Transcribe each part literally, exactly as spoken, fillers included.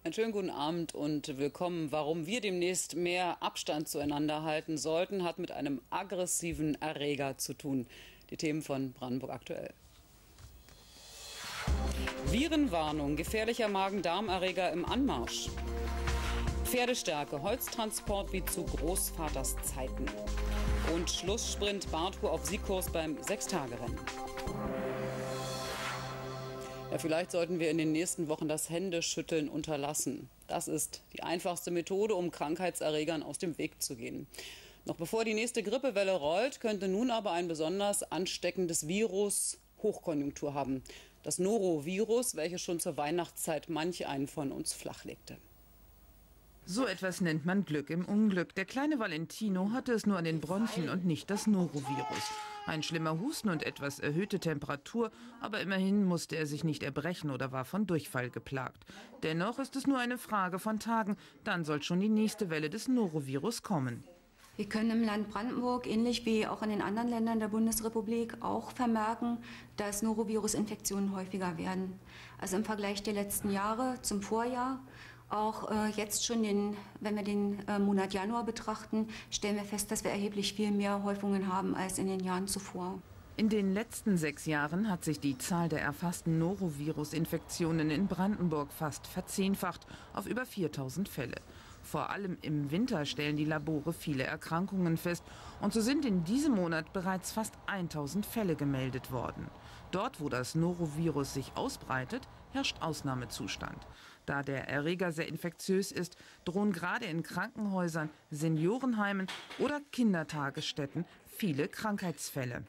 Einen schönen guten Abend und willkommen. Warum wir demnächst mehr Abstand zueinander halten sollten, hat mit einem aggressiven Erreger zu tun. Die Themen von Brandenburg aktuell. Virenwarnung, gefährlicher Magen-Darm-Erreger im Anmarsch. Pferdestärke, Holztransport wie zu Großvaters Zeiten. Und Schlusssprint, Barthuhr auf Siegkurs beim Sechstagerennen. Ja, vielleicht sollten wir in den nächsten Wochen das Händeschütteln unterlassen. Das ist die einfachste Methode, um Krankheitserregern aus dem Weg zu gehen. Noch bevor die nächste Grippewelle rollt, könnte nun aber ein besonders ansteckendes Virus Hochkonjunktur haben. Das Norovirus, welches schon zur Weihnachtszeit manch einen von uns flachlegte. So etwas nennt man Glück im Unglück. Der kleine Valentino hatte es nur an den Bronchien und nicht das Norovirus. Ein schlimmer Husten und etwas erhöhte Temperatur, aber immerhin musste er sich nicht erbrechen oder war von Durchfall geplagt. Dennoch ist es nur eine Frage von Tagen, dann soll schon die nächste Welle des Norovirus kommen. Wir können im Land Brandenburg, ähnlich wie auch in den anderen Ländern der Bundesrepublik, auch vermerken, dass Norovirus-Infektionen häufiger werden. Also im Vergleich der letzten Jahre zum Vorjahr. Auch äh, jetzt schon, den, wenn wir den äh, Monat Januar betrachten, stellen wir fest, dass wir erheblich viel mehr Häufungen haben als in den Jahren zuvor. In den letzten sechs Jahren hat sich die Zahl der erfassten Norovirus-Infektionen in Brandenburg fast verzehnfacht auf über viertausend Fälle. Vor allem im Winter stellen die Labore viele Erkrankungen fest. Und so sind in diesem Monat bereits fast tausend Fälle gemeldet worden. Dort, wo das Norovirus sich ausbreitet, herrscht Ausnahmezustand. Da der Erreger sehr infektiös ist, drohen gerade in Krankenhäusern, Seniorenheimen oder Kindertagesstätten viele Krankheitsfälle.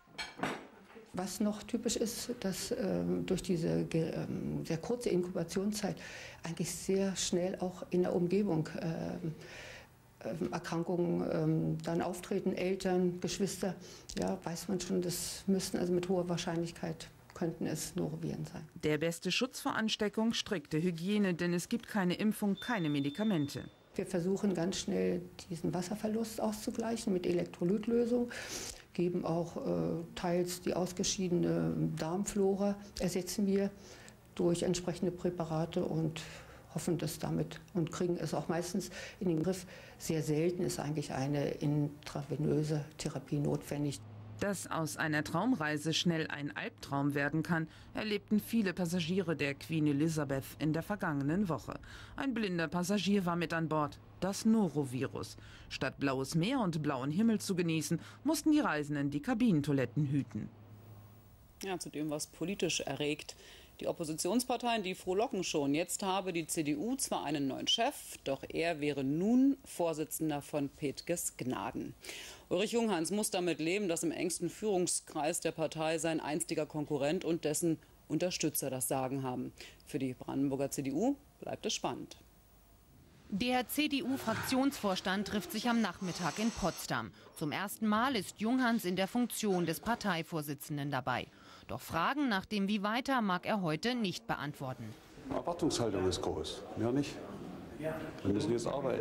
Was noch typisch ist, dass äh, durch diese äh, sehr kurze Inkubationszeit eigentlich sehr schnell auch in der Umgebung äh, äh, Erkrankungen äh, dann auftreten. Eltern, Geschwister, ja, weiß man schon, das müssten also mit hoher Wahrscheinlichkeit könnten es Noroviren sein. Der beste Schutz vor Ansteckung, strikte Hygiene, denn es gibt keine Impfung, keine Medikamente. Wir versuchen ganz schnell diesen Wasserverlust auszugleichen mit Elektrolytlösung, geben auch äh, teils die ausgeschiedene Darmflora, ersetzen wir durch entsprechende Präparate und hoffen das damit und kriegen es auch meistens in den Griff. Sehr selten ist eigentlich eine intravenöse Therapie notwendig. Dass aus einer Traumreise schnell ein Albtraum werden kann, erlebten viele Passagiere der Queen Elizabeth in der vergangenen Woche. Ein blinder Passagier war mit an Bord, das Norovirus. Statt blaues Meer und blauen Himmel zu genießen, mussten die Reisenden die Kabinentoiletten hüten. Ja, zu dem, was politisch erregt. Die Oppositionsparteien, die frohlocken schon. Jetzt habe die C D U zwar einen neuen Chef, doch er wäre nun Vorsitzender von Petges Gnaden. Ulrich Junghans muss damit leben, dass im engsten Führungskreis der Partei sein einstiger Konkurrent und dessen Unterstützer das Sagen haben. Für die Brandenburger C D U bleibt es spannend. Der C D U-Fraktionsvorstand trifft sich am Nachmittag in Potsdam. Zum ersten Mal ist Junghans in der Funktion des Parteivorsitzenden dabei. Doch Fragen nach dem Wie weiter mag er heute nicht beantworten. Die Erwartungshaltung ist groß, mehr nicht. Wir müssen jetzt arbeiten.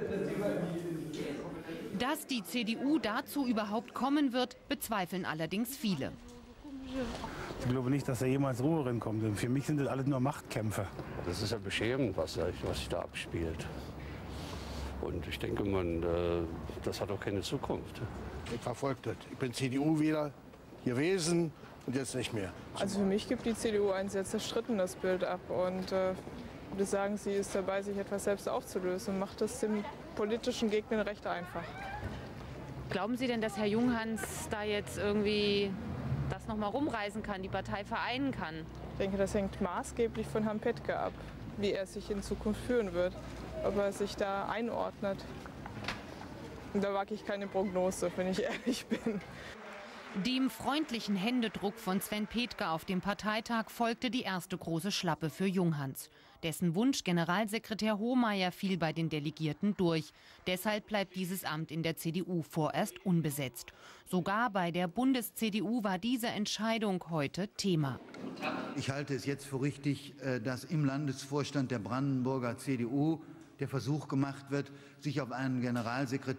Dass die C D U dazu überhaupt kommen wird, bezweifeln allerdings viele. Ich glaube nicht, dass da jemals Ruhe reinkommt. Denn für mich sind das alles nur Machtkämpfe. Das ist ja beschämend, was, was sich da abspielt. Und ich denke, man, das hat auch keine Zukunft. Ich verfolge das. Ich bin C D U-Wähler gewesen und jetzt nicht mehr. Also für mich gibt die C D U ein sehr zerstrittenes Bild ab. Und äh, ich würde sagen, sie ist dabei, sich etwas selbst aufzulösen und macht es den politischen Gegnern recht einfach. Glauben Sie denn, dass Herr Junghans da jetzt irgendwie das noch mal rumreißen kann, die Partei vereinen kann? Ich denke, das hängt maßgeblich von Herrn Petke ab, wie er sich in Zukunft führen wird, ob er sich da einordnet. Und da wage ich keine Prognose, wenn ich ehrlich bin. Dem freundlichen Händedruck von Sven Petke auf dem Parteitag folgte die erste große Schlappe für Junghans. Dessen Wunsch, Generalsekretär Hohmeier, fiel bei den Delegierten durch. Deshalb bleibt dieses Amt in der C D U vorerst unbesetzt. Sogar bei der Bundes-C D U war diese Entscheidung heute Thema. Ich halte es jetzt für richtig, dass im Landesvorstand der Brandenburger C D U der Versuch gemacht wird, sich auf einen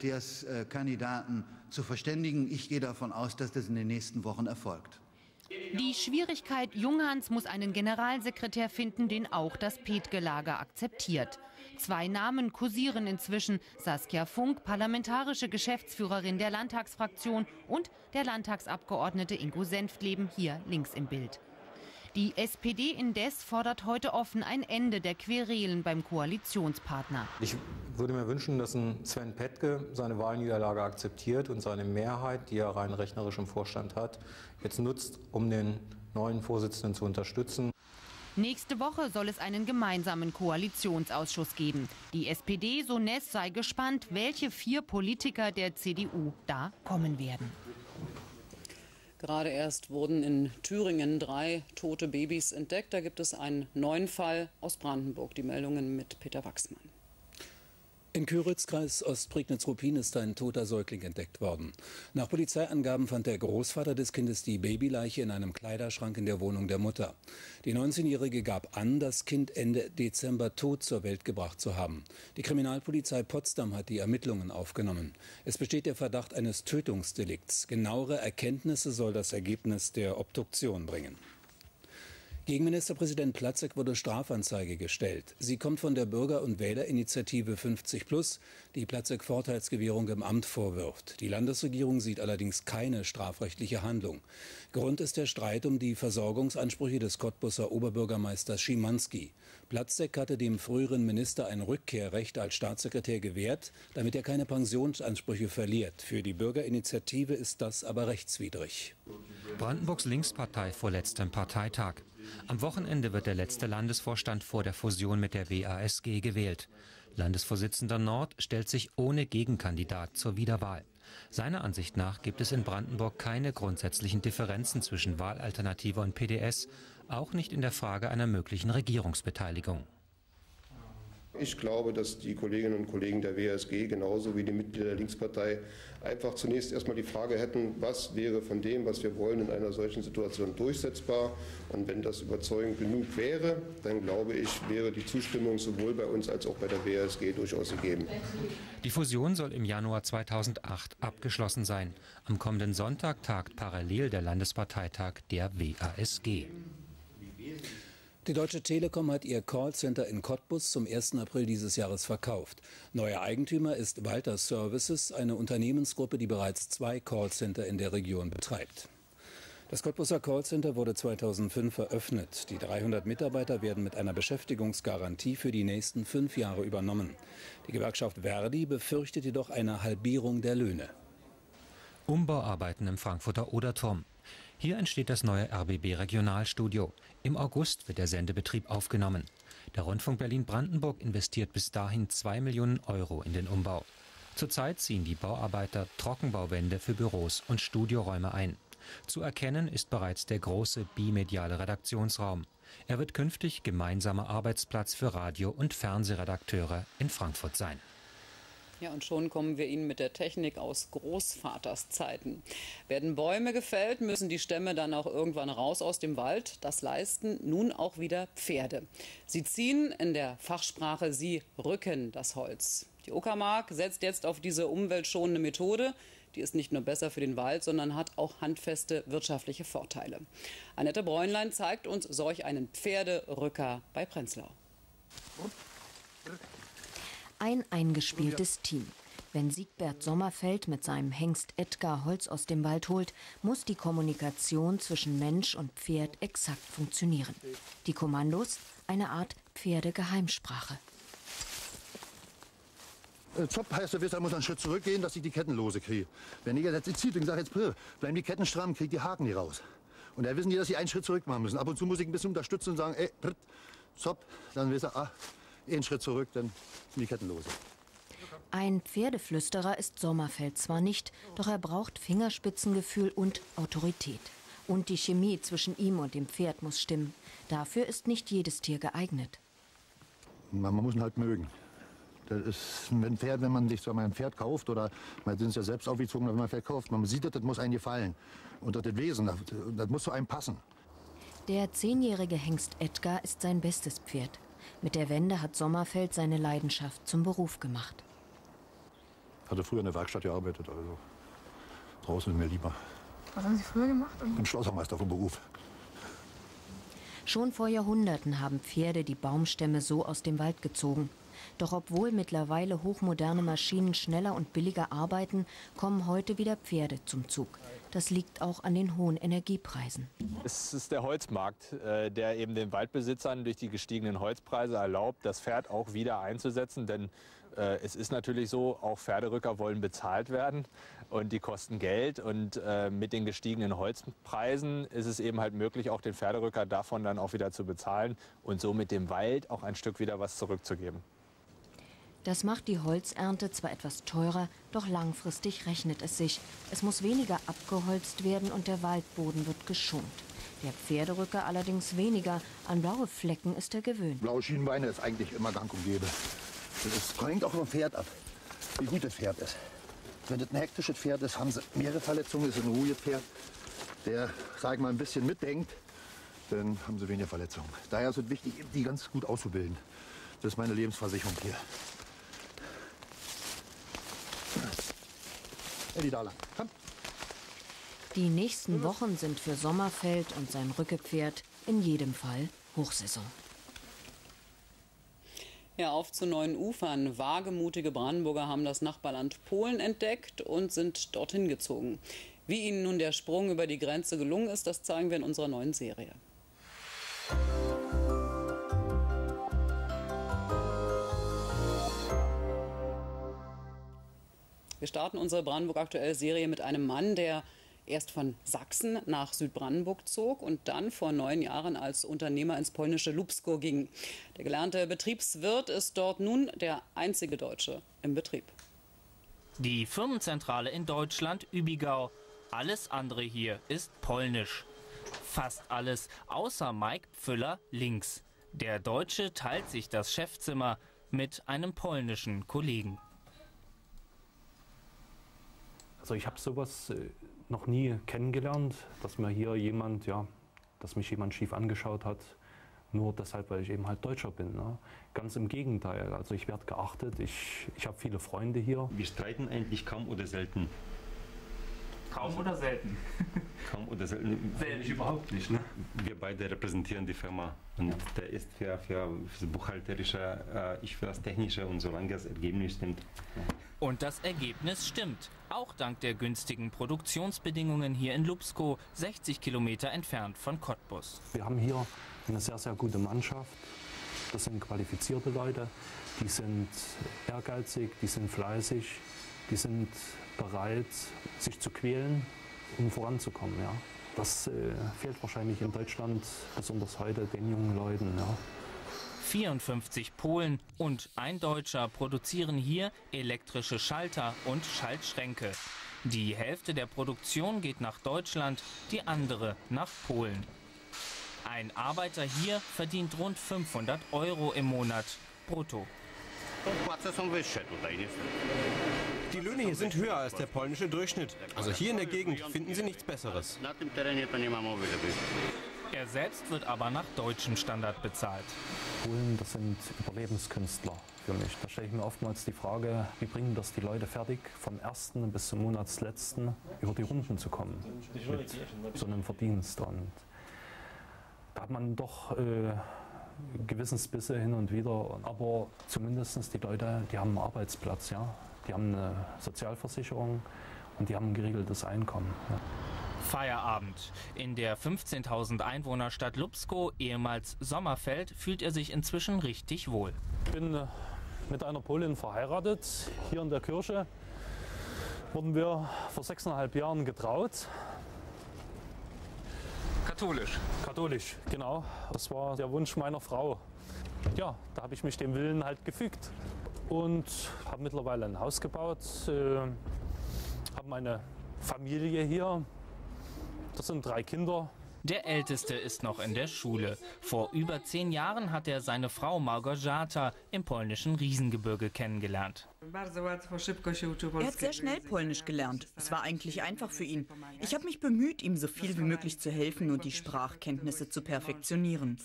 Generalsekretärskandidaten zu verständigen. Ich gehe davon aus, dass das in den nächsten Wochen erfolgt. Die Schwierigkeit: Junghans muss einen Generalsekretär finden, den auch das Petke-Lager akzeptiert. Zwei Namen kursieren inzwischen: Saskia Funk, parlamentarische Geschäftsführerin der Landtagsfraktion, und der Landtagsabgeordnete Ingo Senftleben, hier links im Bild. Die S P D indes fordert heute offen ein Ende der Querelen beim Koalitionspartner. Ich würde mir wünschen, dass ein Sven Petke seine Wahlniederlage akzeptiert und seine Mehrheit, die er rein rechnerisch im Vorstand hat, jetzt nutzt, um den neuen Vorsitzenden zu unterstützen. Nächste Woche soll es einen gemeinsamen Koalitionsausschuss geben. Die S P D, so Ness, sei gespannt, welche vier Politiker der C D U da kommen werden. Gerade erst wurden in Thüringen drei tote Babys entdeckt. Da gibt es einen neuen Fall aus Brandenburg. Die Meldungen mit Peter Wachsmann. In Kyritz, Kreis Ostprignitz-Ruppin, ist ein toter Säugling entdeckt worden. Nach Polizeiangaben fand der Großvater des Kindes die Babyleiche in einem Kleiderschrank in der Wohnung der Mutter. Die neunzehnjährige gab an, das Kind Ende Dezember tot zur Welt gebracht zu haben. Die Kriminalpolizei Potsdam hat die Ermittlungen aufgenommen. Es besteht der Verdacht eines Tötungsdelikts. Genauere Erkenntnisse soll das Ergebnis der Obduktion bringen. Gegen Ministerpräsident Platzek wurde Strafanzeige gestellt. Sie kommt von der Bürger- und Wählerinitiative fünfzig plus, die Platzek Vorteilsgewährung im Amt vorwirft. Die Landesregierung sieht allerdings keine strafrechtliche Handlung. Grund ist der Streit um die Versorgungsansprüche des Cottbuser Oberbürgermeisters Schimanski. Platzek hatte dem früheren Minister ein Rückkehrrecht als Staatssekretär gewährt, damit er keine Pensionsansprüche verliert. Für die Bürgerinitiative ist das aber rechtswidrig. Brandenburgs Linkspartei vor letztem Parteitag. Am Wochenende wird der letzte Landesvorstand vor der Fusion mit der W A S G gewählt. Landesvorsitzender Nord stellt sich ohne Gegenkandidat zur Wiederwahl. Seiner Ansicht nach gibt es in Brandenburg keine grundsätzlichen Differenzen zwischen Wahlalternative und P D S, auch nicht in der Frage einer möglichen Regierungsbeteiligung. Ich glaube, dass die Kolleginnen und Kollegen der W A S G genauso wie die Mitglieder der Linkspartei einfach zunächst erstmal die Frage hätten, was wäre von dem, was wir wollen, in einer solchen Situation durchsetzbar. Und wenn das überzeugend genug wäre, dann glaube ich, wäre die Zustimmung sowohl bei uns als auch bei der W A S G durchaus gegeben. Die Fusion soll im Januar zweitausendacht abgeschlossen sein. Am kommenden Sonntag tagt parallel der Landesparteitag der W A S G. Die Deutsche Telekom hat ihr Callcenter in Cottbus zum ersten April dieses Jahres verkauft. Neuer Eigentümer ist Walter Services, eine Unternehmensgruppe, die bereits zwei Callcenter in der Region betreibt. Das Cottbuser Callcenter wurde zweitausendfünf eröffnet. Die dreihundert Mitarbeiter werden mit einer Beschäftigungsgarantie für die nächsten fünf Jahre übernommen. Die Gewerkschaft Verdi befürchtet jedoch eine Halbierung der Löhne. Umbauarbeiten im Frankfurter Oderturm. Hier entsteht das neue R B B-Regionalstudio. Im August wird der Sendebetrieb aufgenommen. Der Rundfunk Berlin-Brandenburg investiert bis dahin zwei Millionen Euro in den Umbau. Zurzeit ziehen die Bauarbeiter Trockenbauwände für Büros und Studioräume ein. Zu erkennen ist bereits der große bimediale Redaktionsraum. Er wird künftig gemeinsamer Arbeitsplatz für Radio- und Fernsehredakteure in Frankfurt sein. Ja, und schon kommen wir Ihnen mit der Technik aus Großvaters Zeiten. Werden Bäume gefällt, müssen die Stämme dann auch irgendwann raus aus dem Wald. Das leisten nun auch wieder Pferde. Sie ziehen, in der Fachsprache sie rücken das Holz. Die Uckermark setzt jetzt auf diese umweltschonende Methode. Die ist nicht nur besser für den Wald, sondern hat auch handfeste wirtschaftliche Vorteile. Annette Bräunlein zeigt uns solch einen Pferderücker bei Prenzlau. Ein eingespieltes Team. Wenn Siegbert Sommerfeld mit seinem Hengst Edgar Holz aus dem Wald holt, muss die Kommunikation zwischen Mensch und Pferd exakt funktionieren. Die Kommandos, eine Art Pferdegeheimsprache. Zopp heißt, der Wisser muss einen Schritt zurückgehen, dass ich die Ketten lose kriege. Wenn ich jetzt zieht und sage jetzt, bleiben die Ketten stramm, kriege ich die Haken nicht raus. Und da wissen die, dass sie einen Schritt zurück machen müssen. Ab und zu muss ich ein bisschen unterstützen und sagen, ey, Zopp, dann wisst ihr, ah, einen Schritt zurück, dann sind die Ketten lose. Ein Pferdeflüsterer ist Sommerfeld zwar nicht, doch er braucht Fingerspitzengefühl und Autorität. Und die Chemie zwischen ihm und dem Pferd muss stimmen. Dafür ist nicht jedes Tier geeignet. Man, man muss ihn halt mögen. Das ist ein Pferd, wenn man sich so mal ein Pferd kauft, oder man sind es ja selbst aufgezogen, wenn man ein Pferd kauft, man sieht, das, das muss einem gefallen. Und das, das Wesen, das, das muss zu einem passen. Der zehnjährige Hengst Edgar ist sein bestes Pferd. Mit der Wende hat Sommerfeld seine Leidenschaft zum Beruf gemacht. Ich hatte früher in der Werkstatt gearbeitet, also draußen ist mir lieber. Was haben Sie früher gemacht? Ich bin Schlossermeister vom Beruf. Schon vor Jahrhunderten haben Pferde die Baumstämme so aus dem Wald gezogen. Doch obwohl mittlerweile hochmoderne Maschinen schneller und billiger arbeiten, kommen heute wieder Pferde zum Zug. Das liegt auch an den hohen Energiepreisen. Es ist der Holzmarkt, der eben den Waldbesitzern durch die gestiegenen Holzpreise erlaubt, das Pferd auch wieder einzusetzen. Denn äh, es ist natürlich so, auch Pferderücker wollen bezahlt werden und die kosten Geld. Und äh, mit den gestiegenen Holzpreisen ist es eben halt möglich, auch den Pferderücker davon dann auch wieder zu bezahlen und somit dem Wald auch ein Stück wieder was zurückzugeben. Das macht die Holzernte zwar etwas teurer, doch langfristig rechnet es sich. Es muss weniger abgeholzt werden und der Waldboden wird geschont. Der Pferderücker allerdings weniger. An blaue Flecken ist er gewöhnt. Blaue Schienbeine ist eigentlich immer gang und gäbe. Das hängt auch vom Pferd ab, wie gut das Pferd ist. Wenn das ein hektisches Pferd ist, haben sie mehrere Verletzungen. Das ist ein ruhiges Pferd, der, sag ich mal, ein bisschen mitdenkt, dann haben sie weniger Verletzungen. Daher ist es wichtig, die ganz gut auszubilden. Das ist meine Lebensversicherung hier. Elli, da lang. Komm. Die nächsten Wochen sind für Sommerfeld und sein Rückepferd in jedem Fall Hochsaison. Ja, auf zu neuen Ufern. Wagemutige Brandenburger haben das Nachbarland Polen entdeckt und sind dorthin gezogen. Wie ihnen nun der Sprung über die Grenze gelungen ist, das zeigen wir in unserer neuen Serie. Wir starten unsere Brandenburg-Aktuell-Serie mit einem Mann, der erst von Sachsen nach Südbrandenburg zog und dann vor neun Jahren als Unternehmer ins polnische Lubsko ging. Der gelernte Betriebswirt ist dort nun der einzige Deutsche im Betrieb. Die Firmenzentrale in Deutschland, Übigau. Alles andere hier ist polnisch. Fast alles, außer Mike Pfüller links. Der Deutsche teilt sich das Chefzimmer mit einem polnischen Kollegen. Also ich habe sowas noch nie kennengelernt, dass mir hier jemand, ja, dass mich jemand schief angeschaut hat, nur deshalb, weil ich eben halt Deutscher bin. Ne? Ganz im Gegenteil, also ich werde geachtet, ich, ich habe viele Freunde hier. Wir streiten eigentlich kaum oder selten. Kaum oder selten? Kaum oder selten. Selten überhaupt nicht. Ne? Wir beide repräsentieren die Firma und der ist für, für das Buchhalterische, äh, ich für das Technische und solange das Ergebnis stimmt. Und das Ergebnis stimmt, auch dank der günstigen Produktionsbedingungen hier in Lubsko, sechzig Kilometer entfernt von Cottbus. Wir haben hier eine sehr, sehr gute Mannschaft. Das sind qualifizierte Leute, die sind ehrgeizig, die sind fleißig, die sind bereit, sich zu quälen, um voranzukommen. Ja. Das äh, fehlt wahrscheinlich in Deutschland, besonders heute, den jungen Leuten. Ja. vierundfünfzig Polen und ein Deutscher produzieren hier elektrische Schalter und Schaltschränke. Die Hälfte der Produktion geht nach Deutschland, die andere nach Polen. Ein Arbeiter hier verdient rund fünfhundert Euro im Monat brutto. Die Löhne hier sind höher als der polnische Durchschnitt. Also hier in der Gegend finden Sie nichts Besseres. Er selbst wird aber nach deutschem Standard bezahlt. Polen, das sind Überlebenskünstler für mich. Da stelle ich mir oftmals die Frage, wie bringen das die Leute fertig, vom ersten bis zum Monatsletzten über die Runden zu kommen mit so einem Verdienst. Und da hat man doch äh, Gewissensbisse hin und wieder, aber zumindest die Leute, die haben einen Arbeitsplatz, ja, die haben eine Sozialversicherung und die haben ein geregeltes Einkommen. Ja. Feierabend. In der fünfzehntausend Einwohnerstadt Lubsko, ehemals Sommerfeld, fühlt er sich inzwischen richtig wohl. Ich bin äh, mit einer Polin verheiratet. Hier in der Kirche wurden wir vor sechseinhalb Jahren getraut. Katholisch? Katholisch, genau. Das war der Wunsch meiner Frau. Ja, da habe ich mich dem Willen halt gefügt und habe mittlerweile ein Haus gebaut, äh, habe meine Familie hier. Das sind drei Kinder. Der Älteste ist noch in der Schule. Vor über zehn Jahren hat er seine Frau Małgorzata im polnischen Riesengebirge kennengelernt. Er hat sehr schnell Polnisch gelernt. Es war eigentlich einfach für ihn. Ich habe mich bemüht, ihm so viel wie möglich zu helfen und die Sprachkenntnisse zu perfektionieren.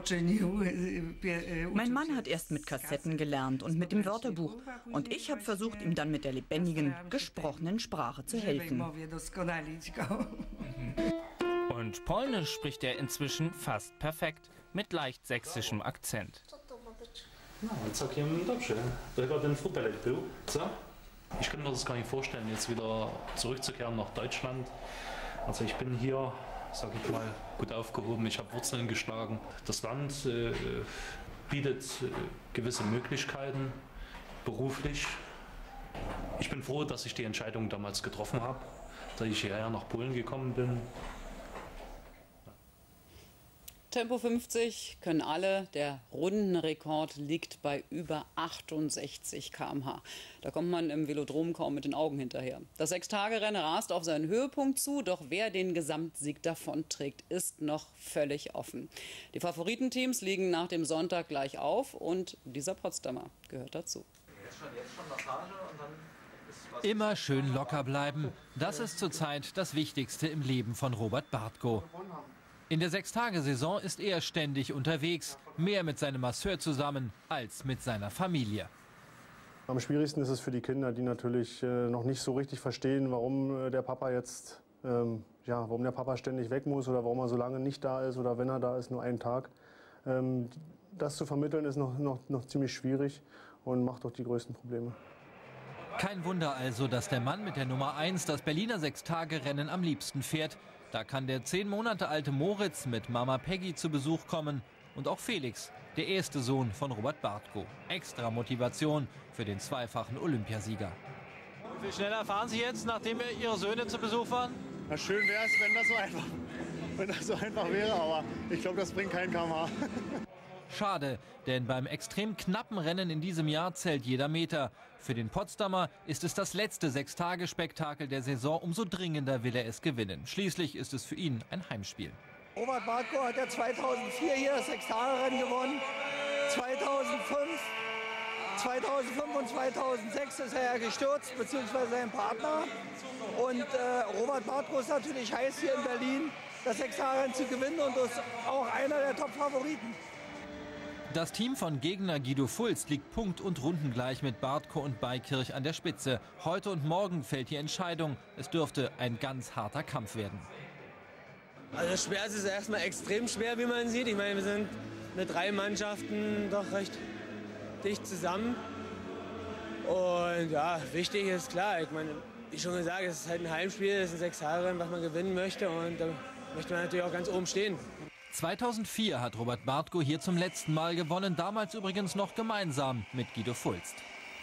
Mein Mann hat erst mit Kassetten gelernt und mit dem Wörterbuch. Und ich habe versucht, ihm dann mit der lebendigen, gesprochenen Sprache zu helfen. Und Polnisch spricht er inzwischen fast perfekt, mit leicht sächsischem Akzent. Ich kann mir das gar nicht vorstellen, jetzt wieder zurückzukehren nach Deutschland. Also ich bin hier, sage ich mal, gut aufgehoben. Ich habe Wurzeln geschlagen. Das Land äh, bietet äh, gewisse Möglichkeiten beruflich. Ich bin froh, dass ich die Entscheidung damals getroffen habe, dass ich hierher nach Polen gekommen bin. Tempo fünfzig können alle. Der Rundenrekord liegt bei über achtundsechzig Kilometer pro Stunde. Da kommt man im Velodrom kaum mit den Augen hinterher. Das Sechstagerennen rast auf seinen Höhepunkt zu, doch wer den Gesamtsieg davonträgt, ist noch völlig offen. Die Favoritenteams liegen nach dem Sonntag gleich auf und dieser Potsdamer gehört dazu. Immer schön locker bleiben. Das ist zurzeit das Wichtigste im Leben von Robert Bartko. In der Sechstagesaison ist er ständig unterwegs, mehr mit seinem Masseur zusammen als mit seiner Familie. Am schwierigsten ist es für die Kinder, die natürlich äh, noch nicht so richtig verstehen, warum äh, der Papa jetzt, ähm, ja, warum der Papa ständig weg muss oder warum er so lange nicht da ist oder wenn er da ist, nur einen Tag. Ähm, das zu vermitteln ist noch, noch, noch ziemlich schwierig und macht auch die größten Probleme. Kein Wunder also, dass der Mann mit der Nummer eins das Berliner Sechstagerennen am liebsten fährt. Da kann der zehn Monate alte Moritz mit Mama Peggy zu Besuch kommen und auch Felix, der erste Sohn von Robert Bartko. Extra Motivation für den zweifachen Olympiasieger. Wie viel schneller fahren Sie jetzt, nachdem Ihre Söhne zu Besuch waren? Na, schön wäre es, wenn das so einfach, wenn das so einfach wäre, aber ich glaube, das bringt keinen Kilometer. Schade, denn beim extrem knappen Rennen in diesem Jahr zählt jeder Meter. Für den Potsdamer ist es das letzte Sechstagespektakel der Saison. Umso dringender will er es gewinnen. Schließlich ist es für ihn ein Heimspiel. Robert Bartko hat ja zweitausendvier hier das Sechstagerennen gewonnen. zweitausendfünf, zweitausendfünf und zweitausendsechs ist er ja gestürzt, beziehungsweise sein Partner. Und äh, Robert Bartko ist natürlich heiß hier in Berlin, das Sechstagerennen zu gewinnen und ist auch einer der Top-Favoriten. Das Team von Gegner Guido Fulst liegt punkt- und rundengleich mit Bartko und Beikirch an der Spitze. Heute und morgen fällt die Entscheidung. Es dürfte ein ganz harter Kampf werden. Also schwer ist es erstmal extrem schwer, wie man sieht. Ich meine, wir sind mit drei Mannschaften doch recht dicht zusammen. Und ja, wichtig ist klar, ich meine, wie schon gesagt, es ist halt ein Heimspiel, es ist ein Sechstagerennen, was man gewinnen möchte. Und da möchte man natürlich auch ganz oben stehen. zweitausendvier hat Robert Bartko hier zum letzten Mal gewonnen, damals übrigens noch gemeinsam mit Guido Fulst.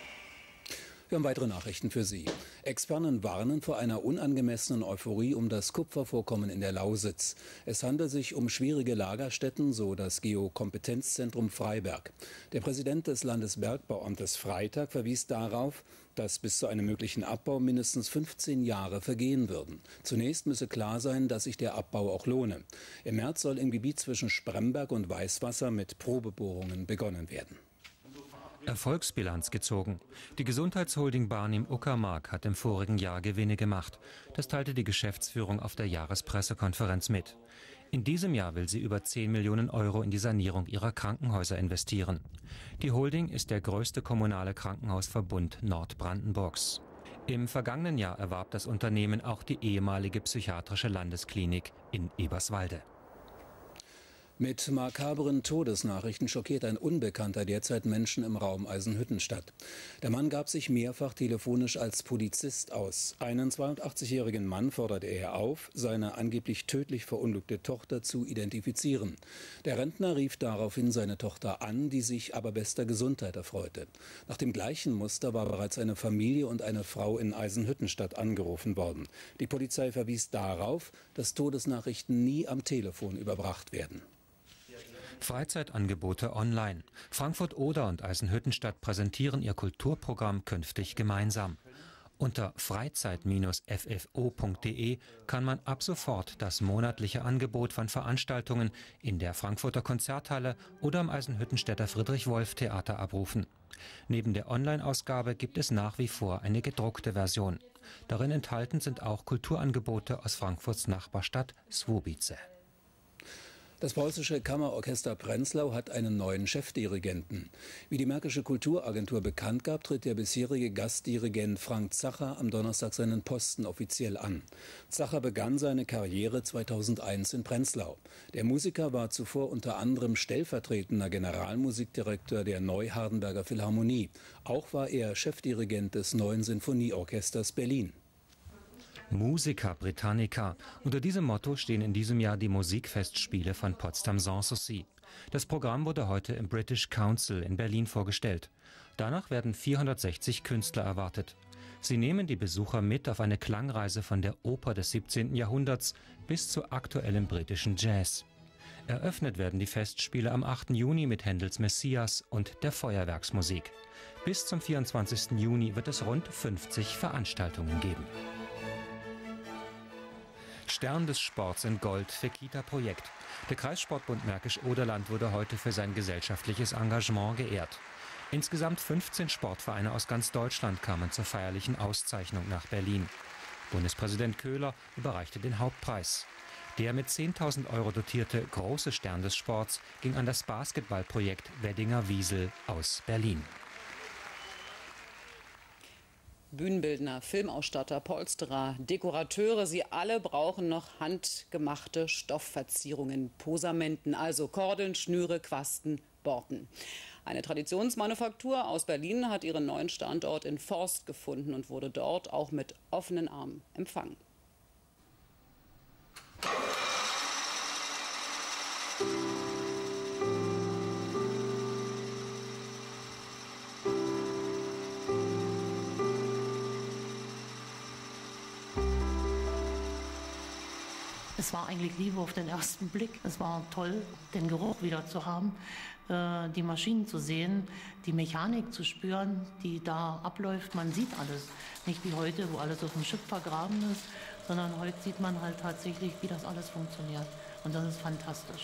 Wir haben weitere Nachrichten für Sie. Experten warnen vor einer unangemessenen Euphorie um das Kupfervorkommen in der Lausitz. Es handelt sich um schwierige Lagerstätten, so das Geokompetenzzentrum Freiberg. Der Präsident des Landesbergbauamtes Freitag verwies darauf, dass bis zu einem möglichen Abbau mindestens fünfzehn Jahre vergehen würden. Zunächst müsse klar sein, dass sich der Abbau auch lohne. Im März soll im Gebiet zwischen Spremberg und Weißwasser mit Probebohrungen begonnen werden. Erfolgsbilanz gezogen. Die Gesundheitsholding Barnim Uckermark hat im vorigen Jahr Gewinne gemacht. Das teilte die Geschäftsführung auf der Jahrespressekonferenz mit. In diesem Jahr will sie über zehn Millionen Euro in die Sanierung ihrer Krankenhäuser investieren. Die Holding ist der größte kommunale Krankenhausverbund Nordbrandenburgs. Im vergangenen Jahr erwarb das Unternehmen auch die ehemalige psychiatrische Landesklinik in Eberswalde. Mit makabren Todesnachrichten schockiert ein Unbekannter derzeit Menschen im Raum Eisenhüttenstadt. Der Mann gab sich mehrfach telefonisch als Polizist aus. Einen zweiundachtzigjährigen Mann forderte er auf, seine angeblich tödlich verunglückte Tochter zu identifizieren. Der Rentner rief daraufhin seine Tochter an, die sich aber bester Gesundheit erfreute. Nach dem gleichen Muster war bereits eine Familie und eine Frau in Eisenhüttenstadt angerufen worden. Die Polizei verwies darauf, dass Todesnachrichten nie am Telefon überbracht werden. Freizeitangebote online. Frankfurt-Oder und Eisenhüttenstadt präsentieren ihr Kulturprogramm künftig gemeinsam. Unter freizeit Bindestrich f f o Punkt d e kann man ab sofort das monatliche Angebot von Veranstaltungen in der Frankfurter Konzerthalle oder am Eisenhüttenstädter Friedrich-Wolf-Theater abrufen. Neben der Online-Ausgabe gibt es nach wie vor eine gedruckte Version. Darin enthalten sind auch Kulturangebote aus Frankfurts Nachbarstadt Słubice. Das preußische Kammerorchester Prenzlau hat einen neuen Chefdirigenten. Wie die Märkische Kulturagentur bekannt gab, tritt der bisherige Gastdirigent Frank Zacher am Donnerstag seinen Posten offiziell an. Zacher begann seine Karriere zweitausendeins in Prenzlau. Der Musiker war zuvor unter anderem stellvertretender Generalmusikdirektor der Neuhardenberger Philharmonie. Auch war er Chefdirigent des neuen Sinfonieorchesters Berlin. Musica Britannica. Unter diesem Motto stehen in diesem Jahr die Musikfestspiele von Potsdam Sanssouci. Das Programm wurde heute im British Council in Berlin vorgestellt. Danach werden vierhundertsechzig Künstler erwartet. Sie nehmen die Besucher mit auf eine Klangreise von der Oper des siebzehnten Jahrhunderts bis zu aktuellem britischen Jazz. Eröffnet werden die Festspiele am achten Juni mit Händels Messias und der Feuerwerksmusik. Bis zum vierundzwanzigsten Juni wird es rund fünfzig Veranstaltungen geben. Stern des Sports in Gold für Kita-Projekt. Der Kreissportbund Märkisch-Oderland wurde heute für sein gesellschaftliches Engagement geehrt. Insgesamt fünfzehn Sportvereine aus ganz Deutschland kamen zur feierlichen Auszeichnung nach Berlin. Bundespräsident Köhler überreichte den Hauptpreis. Der mit zehntausend Euro dotierte große Stern des Sports ging an das Basketballprojekt Weddinger Wiesel aus Berlin. Bühnenbildner, Filmausstatter, Polsterer, Dekorateure, sie alle brauchen noch handgemachte Stoffverzierungen, Posamenten, also Kordeln, Schnüre, Quasten, Borten. Eine Traditionsmanufaktur aus Berlin hat ihren neuen Standort in Forst gefunden und wurde dort auch mit offenen Armen empfangen. Es war eigentlich Liebe auf den ersten Blick. Es war toll, den Geruch wieder zu haben, äh, die Maschinen zu sehen, die Mechanik zu spüren, die da abläuft. Man sieht alles. Nicht wie heute, wo alles auf dem Schiff vergraben ist, sondern heute sieht man halt tatsächlich, wie das alles funktioniert. Und das ist fantastisch.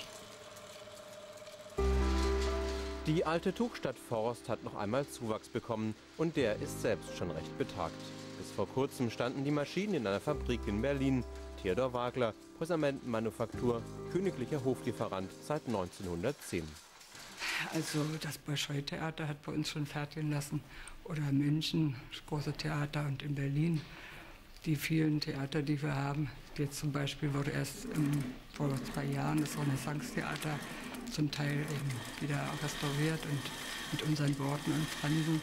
Die alte Tuchstadt Forst hat noch einmal Zuwachs bekommen und der ist selbst schon recht betagt. Bis vor kurzem standen die Maschinen in einer Fabrik in Berlin. Theodor Wagler, Posamentenmanufaktur, königlicher Hoflieferant seit neunzehnhundertzehn. Also das Bolschoi-Theater hat bei uns schon fertigen lassen. Oder München, das große Theater, und in Berlin die vielen Theater, die wir haben. Jetzt zum Beispiel wurde erst im, vor zwei Jahren das Renaissance-Theater zum Teil eben wieder restauriert und mit unseren Worten und Fransen.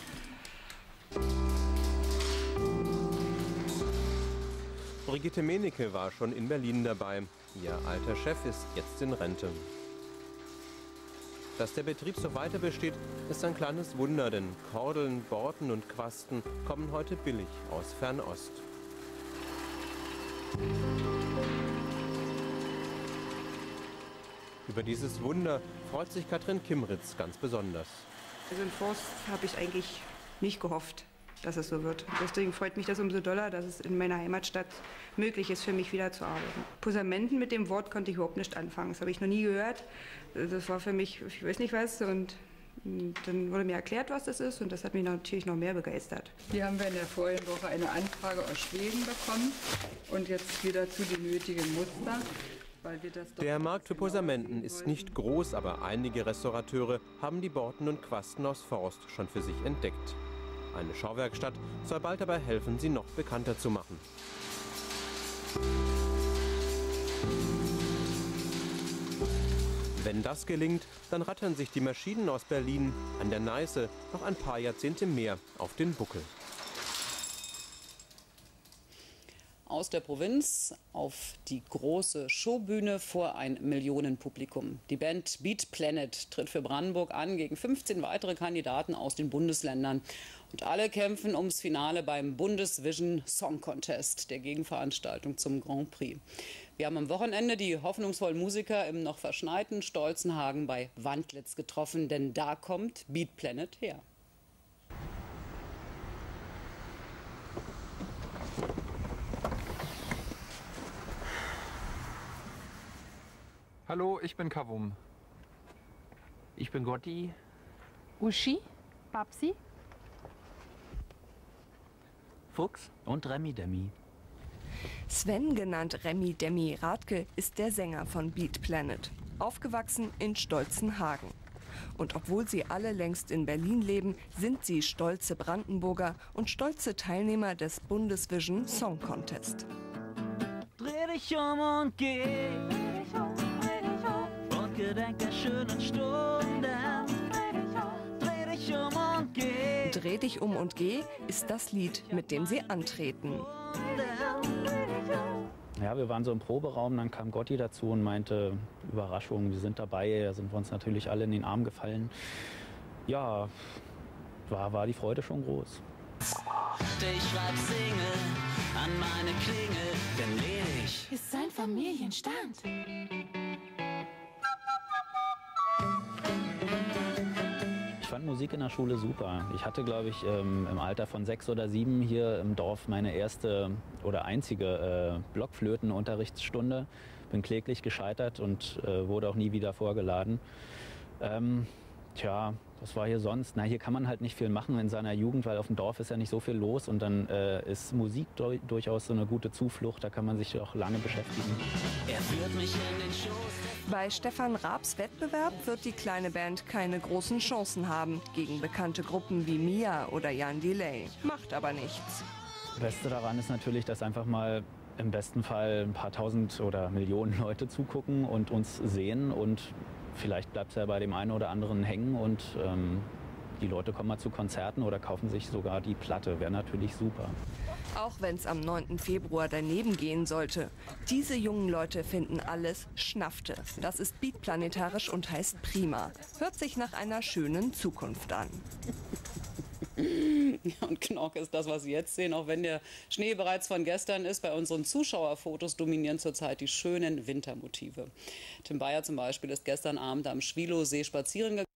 Brigitte Menecke war schon in Berlin dabei. Ihr alter Chef ist jetzt in Rente. Dass der Betrieb so weiter besteht, ist ein kleines Wunder, denn Kordeln, Borten und Quasten kommen heute billig aus Fernost. Über dieses Wunder freut sich Katrin Kimritz ganz besonders. Also in Forst habe ich eigentlich nicht gehofft, dass es so wird. Deswegen freut mich das umso doller, dass es in meiner Heimatstadt möglich ist, für mich wieder zu arbeiten. Posamenten, mit dem Wort konnte ich überhaupt nicht anfangen. Das habe ich noch nie gehört. Das war für mich, ich weiß nicht was. Und dann wurde mir erklärt, was das ist. Und das hat mich natürlich noch mehr begeistert. Hier haben wir in der vorigen Woche eine Anfrage aus Schweden bekommen. Und jetzt hier dazu die nötigen Muster. Weil wir das Der Markt für Posamenten ist nicht groß, aber einige Restaurateure haben die Borten und Quasten aus Forst schon für sich entdeckt. Eine Schauwerkstatt soll bald dabei helfen, sie noch bekannter zu machen. Wenn das gelingt, dann rattern sich die Maschinen aus Berlin an der Neiße noch ein paar Jahrzehnte mehr auf den Buckel. Aus der Provinz auf die große Showbühne vor ein Millionenpublikum. Die Band Beat Planet tritt für Brandenburg an gegen fünfzehn weitere Kandidaten aus den Bundesländern. Und alle kämpfen ums Finale beim Bundesvision Song Contest, der Gegenveranstaltung zum Grand Prix. Wir haben am Wochenende die hoffnungsvollen Musiker im noch verschneiten Stolzenhagen bei Wandlitz getroffen, denn da kommt Beat Planet her. Hallo, ich bin Kavum. Ich bin Gotti. Uschi, Babsi, Fuchs und Remi Demi. Sven, genannt Remi Demi Radke, ist der Sänger von Beat Planet. aufgewachsen in Stolzenhagen. Und obwohl sie alle längst in Berlin leben, sind sie stolze Brandenburger und stolze Teilnehmer des Bundesvision Song Contest. Dreh dich um und geh, und gedenk der schönen Stunden. Dreh dich um und geh. Dreh dich um und geh ist das Lied, mit dem sie antreten. Ja, wir waren so im Proberaum, dann kam Gotti dazu und meinte, Überraschung, wir sind dabei. Da sind wir uns natürlich alle in den Arm gefallen. Ja, war, war die Freude schon groß. Ich schreib Single an meine Klingel, denn ledig ist ein Familienstand. Ich fand Musik in der Schule super. Ich hatte, glaube ich, ähm, im Alter von sechs oder sieben hier im Dorf meine erste oder einzige äh, Blockflötenunterrichtsstunde. Bin kläglich gescheitert und äh, wurde auch nie wieder vorgeladen. Ähm, tja, was war hier sonst? Na, hier kann man halt nicht viel machen in seiner Jugend, weil auf dem Dorf ist ja nicht so viel los. Und dann äh, ist Musik do- durchaus so eine gute Zuflucht. Da kann man sich auch lange beschäftigen. Er führt mich in den Schoß. Bei Stefan Raabs Wettbewerb wird die kleine Band keine großen Chancen haben gegen bekannte Gruppen wie Mia oder Jan Delay. Macht aber nichts. Das Beste daran ist natürlich, dass einfach mal im besten Fall ein paar tausend oder Millionen Leute zugucken und uns sehen. Und vielleicht bleibt es ja bei dem einen oder anderen hängen und ähm, die Leute kommen mal zu Konzerten oder kaufen sich sogar die Platte. Wäre natürlich super. Auch wenn es am neunten Februar daneben gehen sollte. Diese jungen Leute finden alles Schnaffte. Das ist beatplanetarisch und heißt prima. Hört sich nach einer schönen Zukunft an. Und Knorke ist das, was Sie jetzt sehen, auch wenn der Schnee bereits von gestern ist. Bei unseren Zuschauerfotos dominieren zurzeit die schönen Wintermotive. Tim Bayer zum Beispiel ist gestern Abend am Schwilowsee spazieren gegangen.